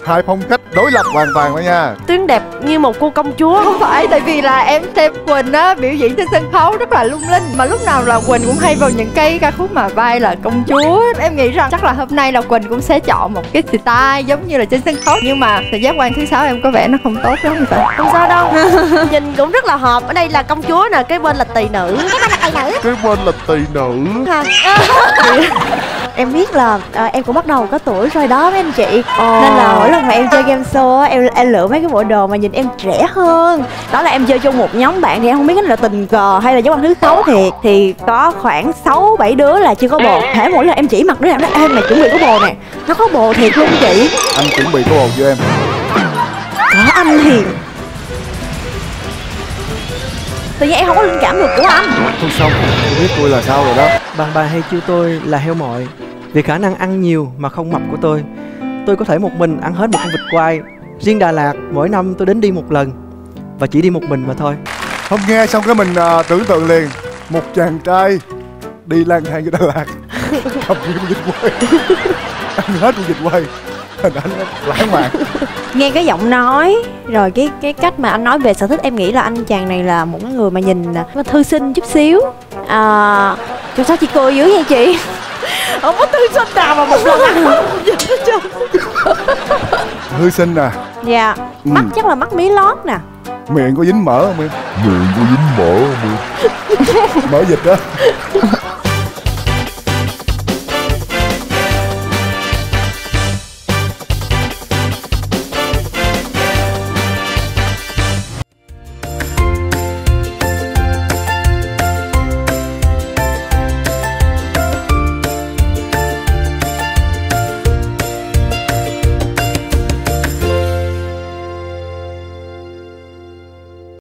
hai phong cách đối lập hoàn toàn đó nha. Tuyến đẹp như một cô công chúa. Không phải, tại vì là em xem Quỳnh á biểu diễn trên sân khấu rất là lung linh, mà lúc nào là Quỳnh cũng hay vào những cái ca khúc mà vai là công chúa. Em nghĩ rằng chắc là hôm nay là Quỳnh cũng sẽ chọn một cái style giống như là trên sân khấu, nhưng mà sự giác quan thứ sáu em có vẻ nó không tốt lắm vậy. Không sao đâu. Nhìn cũng rất là hợp. Ở đây là công chúa nè, cái bên là tỳ nữ. Cái bên là tỳ nữ. Em biết là em cũng bắt đầu có tuổi rồi đó mấy anh chị. Nên là mỗi lần mà em chơi game show á, em lựa mấy cái bộ đồ mà nhìn em trẻ hơn. Đó là em chơi chung một nhóm bạn thì em không biết cái là tình cờ hay là dấu ăn thứ xấu thiệt. Thì có khoảng 6-7 đứa là chưa có bồ. Thể mỗi lần em chỉ mặt đứa nào đó, em mày chuẩn bị có bồ nè. Nó có bồ thiệt luôn chị. Anh chuẩn bị có bồ cho em. Có anh thì tự nhiên em không có linh cảm được của anh. Thôi xong, tôi biết tôi là sao rồi đó. Bạn bè hay kêu tôi là heo mồi vì khả năng ăn nhiều mà không mập của tôi. Tôi có thể một mình ăn hết một con vịt quay. Riêng Đà Lạt mỗi năm tôi đến đi một lần, và chỉ đi một mình mà thôi. Không nghe xong cái mình tưởng tượng liền một chàng trai đi lang thang cho Đà Lạt cầm cái vịt quay ăn hết con vịt quay, hình ảnh lãng mạn. Nghe cái giọng nói rồi cái cách mà anh nói về sở thích, em nghĩ là anh chàng này là một người mà nhìn thư sinh chút xíu. Cho sao chị cười dữ vậy chị? Không có thư sinh nào mà một lần ăn hết nhìn hết trơn. Thư sinh nè. Dạ. Mắt chắc là mắt mí lót nè. Miệng có dính mỡ không em? Miệng có dính mỡ không em? Mỡ vịt đó.